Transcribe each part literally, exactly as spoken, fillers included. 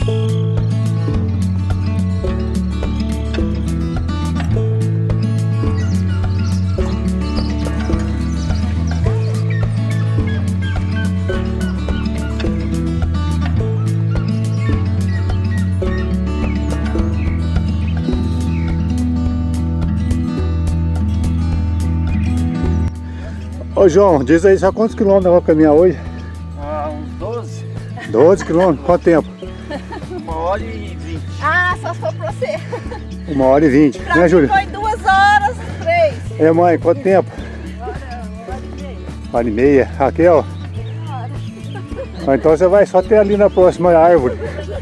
Ô João, diz aí só quantos quilômetros eu vou caminhar hoje? Ah, uns doze. doze quilômetros? Quanto tempo? Uma hora e vinte. Ah, só se for pra você. Uma hora e vinte, Pra né, mim Júlia? foi duas horas, três. É, mãe, quanto tempo? Uma hora e meia. Raquel? Ah, então você vai só até ali na próxima árvore.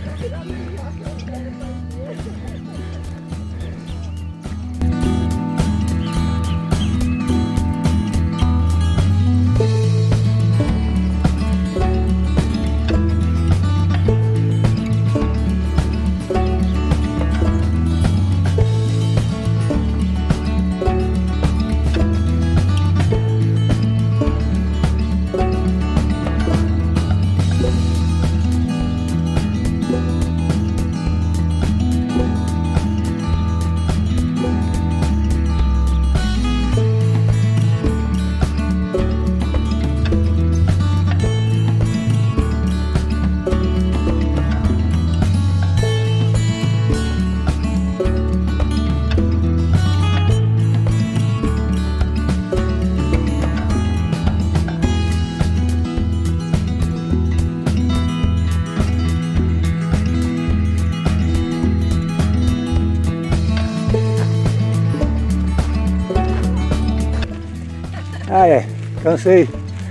Ah, é. Cansei.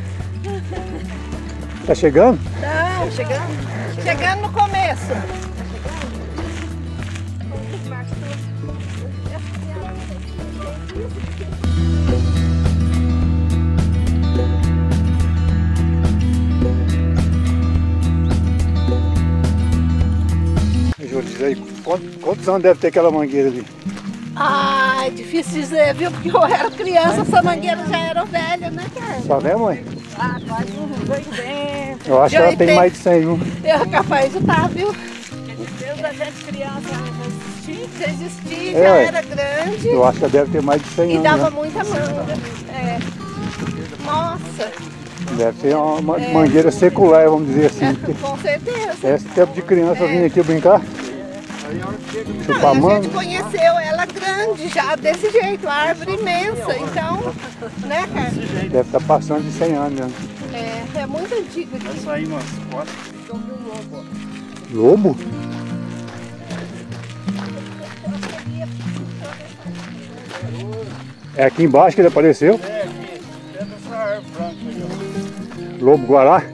Tá chegando? Não, chegando. Chegando no começo. Júlio, diz aí, quantos, quantos anos deve ter aquela mangueira ali? Ah, é difícil dizer, viu? Porque eu era criança, essa mangueira já era velha, né, cara? Só vê, mãe? Ah, quase uns oitenta. Eu acho De que ela tem oitenta. mais de cem, viu? Eu capaz de estar, viu? Desde a gente criança já existia. Já existia, É, já ué. era grande Eu acho que ela deve ter mais de cem e anos. dava Né? muita manga. É. Nossa, Deve ser uma ma- É. mangueira secular, vamos dizer assim. é, porque com certeza. esse tempo de criança eu vim aqui brincar, Não, chupar a manga. gente conheceu ela grande já, desse jeito, a árvore imensa. Então, né, cara? Deve estar passando de cem anos mesmo. É, é muito antigo Já aqui. saí umas quatro. Lobo? É aqui embaixo que ele apareceu? É, aqui. Dentro dessa árvore branca aí, ó. Lobo Guará?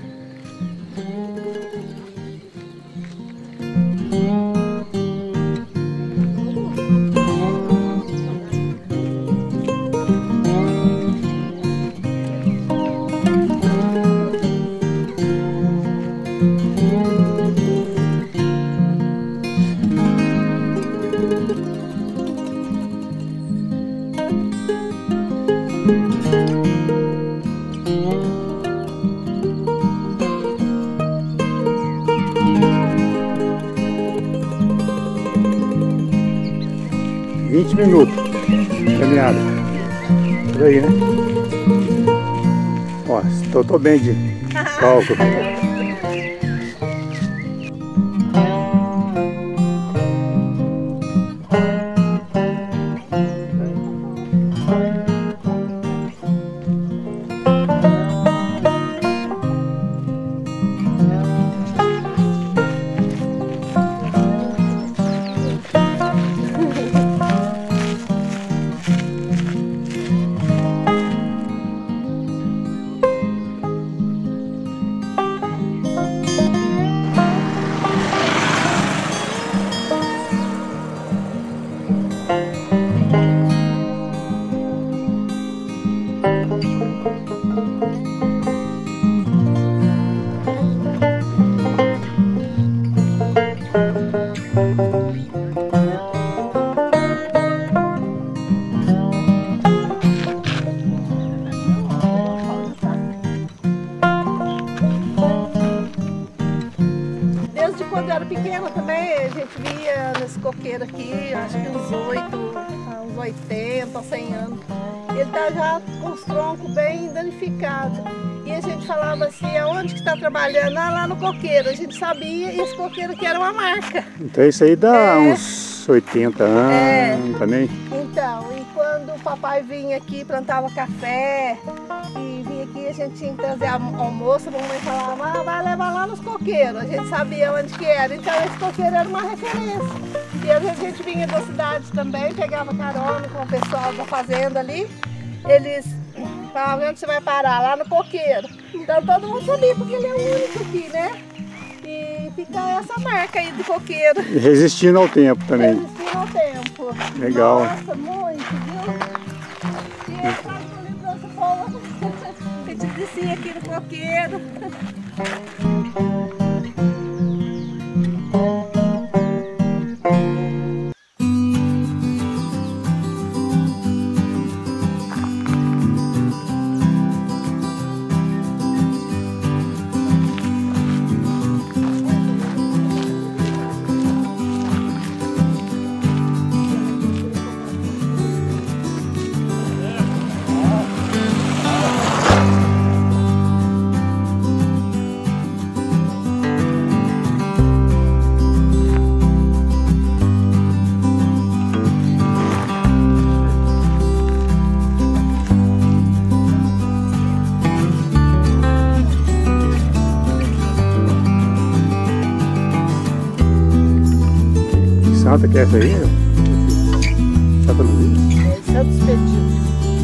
vinte minutos de caminhada. Por aí, né? Ó, tô, tô bem de cálculo. quando eu era pequena também, a gente via nesse coqueiro aqui, acho que uns oito, uns oitenta, cem anos. Ele tá já com os troncos bem danificados. E a gente falava assim, aonde que está trabalhando? Ah, lá no coqueiro. A gente sabia, e esse coqueiro aqui era uma marca. Então isso aí dá É. uns oitenta anos É. também. Então, e quando o papai vinha aqui, plantava café, e vinha aqui, a gente tinha que trazer almo- almoço, a mamãe falava, ah, vai levar lá nos coqueiros. A gente sabia onde que era, então esse coqueiro era uma referência. E às vezes a gente vinha da cidade também, pegava carona com o pessoal da fazenda ali, eles falavam, onde você vai parar? Lá no coqueiro. Então todo mundo sabia, porque ele é o único aqui, né? E fica essa marca aí do coqueiro. E resistindo ao tempo também. Resistindo ao tempo. Legal. Nossa, muito, viu? E eu quase não lembrou essa povo. A gente descia aqui no coqueiro. Santa que é essa aí? Santa Luzia? É Santos Expedito.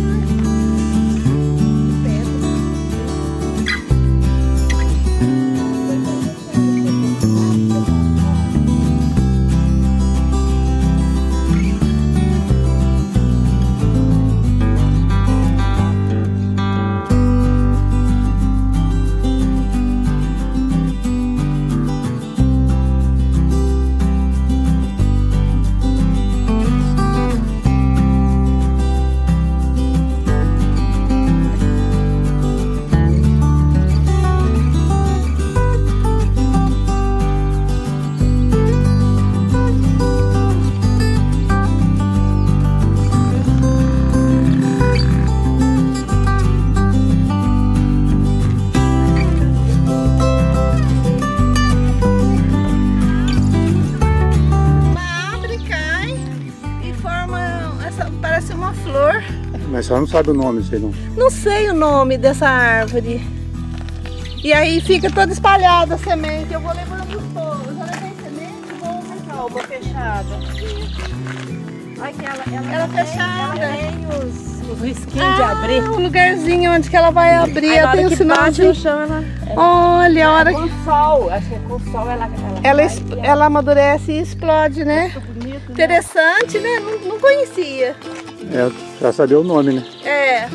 Mas só não sabe o nome disso aí não. Não sei o nome dessa árvore. E aí fica toda espalhada a semente. Eu vou levando os todos. Eu já levei semente e vou aumentar. Calma fechada. Olha que ela, ela, Ela tem- fechada. Ela tem os, os risquinhos de abrir. Ah, o lugarzinho onde que ela vai abrir. Aí na Ela hora tem o que bate no sinalzinho. chão, ela... Olha, a hora Com que o sol, acho que é com o sol ela... Ela, ela, vai es- e é ela amadurece e explode, né? muito bonito, né? Interessante, né? Não, não conhecia. É, já sabia o nome, né? É.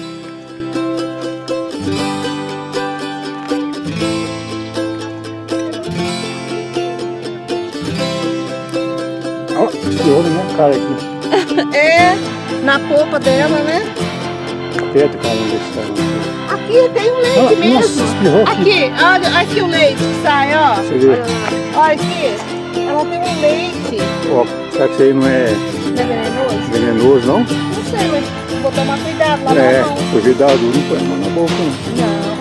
Ó, espirrou na minha cara aqui. É, na polpa dela, né? Perto, cara, desse cara. Aqui tem um Ah, leite mesmo. nossa, espirrou aqui. Aqui, olha, aqui o leite que sai, ó. Você vê. Olha aqui. Ela tem um leite. Ó, será que isso aí não é Não é venenoso? venenoso, não? Não sei, mas vou tomar cuidado lá É, na mão. cuidado, não põe a mão na boca, não. Não.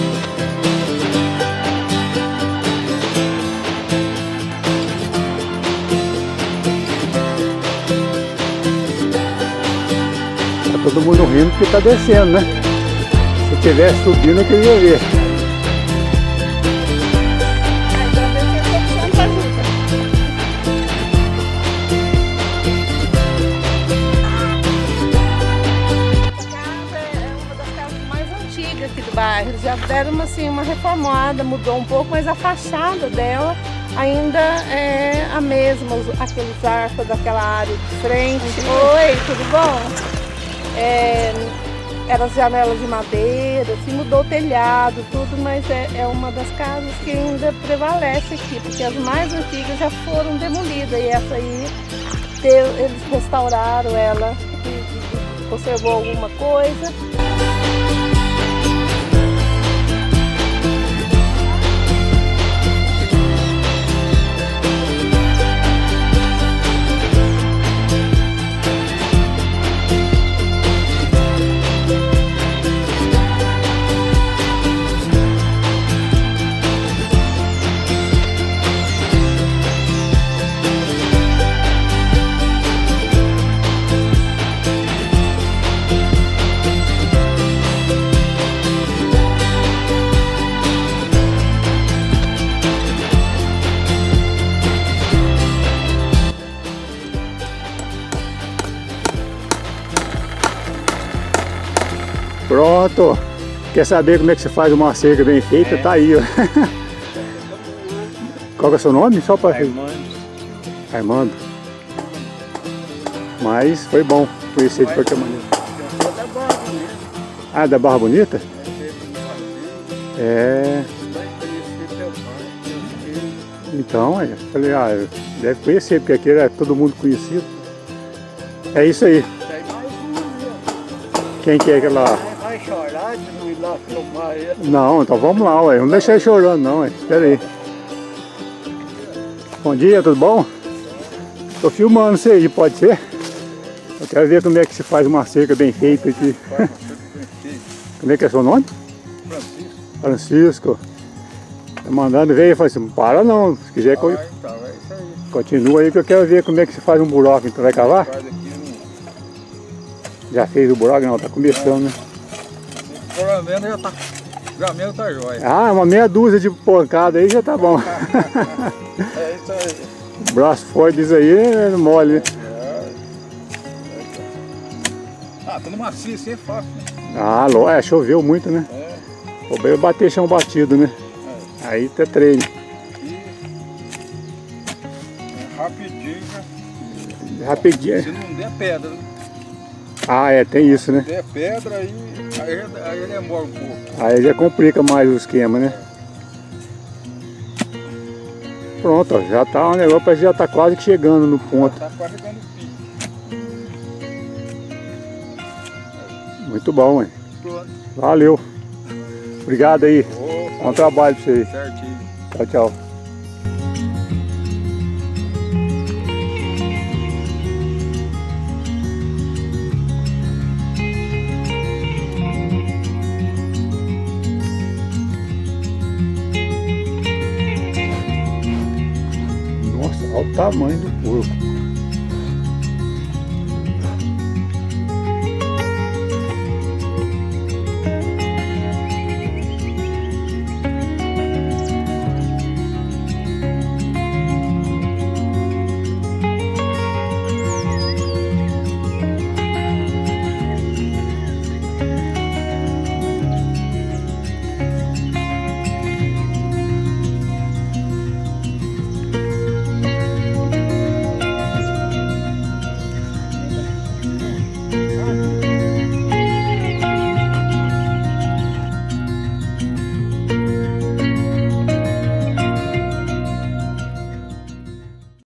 Tá todo mundo rindo porque tá descendo, né? Se tivesse subindo, eu queria ver. Aí, pra ver se a opção tá junta. Essa casa é uma das casas mais antigas aqui do bairro. Eles já deram uma, assim, uma reformada, mudou um pouco, mas a fachada dela ainda é a mesma, os- aqueles arcos daquela área de frente. Oi, tudo bom? É, eram as janelas de madeira, assim, mudou o telhado, tudo, mas é, é uma das casas que ainda prevalece aqui, porque as mais antigas já foram demolidas e essa aí teve- eles restauraram ela e, e conservou alguma coisa. Pronto. Quer saber como é que você faz uma cerca bem feita? É. Tá aí, ó. Qual que é o seu nome? Só para Armando. Armando. Mas foi bom conhecer de qualquer maneira. Da Barra Bonita. Ah, da Barra Bonita? É. Então, eu falei, ah, deve conhecer, porque aqui era todo mundo conhecido. É isso aí. Quem que é que lá? Vai chorar de não ir lá filmar ele. Não, então vamos lá, ué. Não deixa ele chorando, não, ué. Espera aí. Bom dia, tudo bom? Tô filmando isso aí, pode ser? Eu quero ver como é que se faz uma cerca bem feita aqui. Como é que é seu nome? Francisco. Francisco. Tá mandando ver e fala assim, para não, se quiser Ah, então, é isso aí. continua aí que eu quero ver como é que se faz um buraco. Então vai cavar? Faz aqui no... Já fez o buraco? Não, tá começando, né? Pelo menos já tá... Já mesmo tá jóia. Ah, uma meia dúzia de pancada aí já tá bom. É isso aí. O braço forte disso aí é mole, né? É. Ah, tudo macio assim é fácil, né? Ah, é, choveu muito, né? É. O problema é bater chão batido, né? É. Aí tá treino. E... É rapidinho, né? Rapidinho. Se não der pedra, né? Ah, é, tem isso, né? Se der pedra, aí, aí, aí demora um pouco. Aí já complica mais o esquema, né? Pronto, ó, já tá um negócio, parece que já tá quase que chegando no ponto. Tá quase chegando no pico. Muito bom, hein? Pronto. Valeu. Obrigado aí. Opa. Bom trabalho pra você aí. Certinho. Tchau, tchau. Nossa, olha o tamanho do porco.